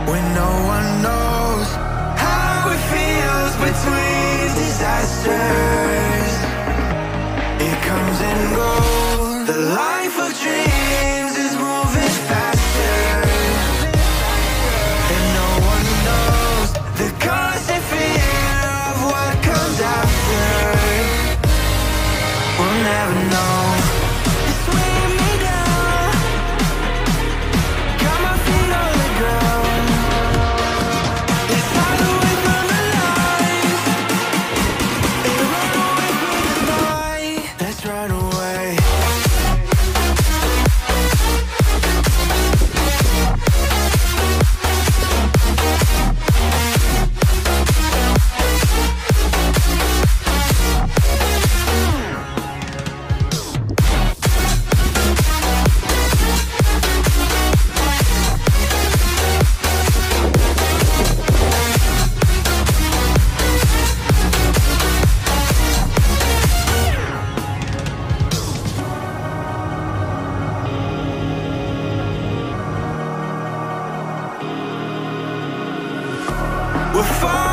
when no one knows how it feels between disasters. It comes and goes. The life of dreams is moving faster, and no one knows the constant fear of what comes after. We'll never know. It's weighing me down, got my feet on the ground. Let's hide away from the lights and run away from the night. Let's run away. We're far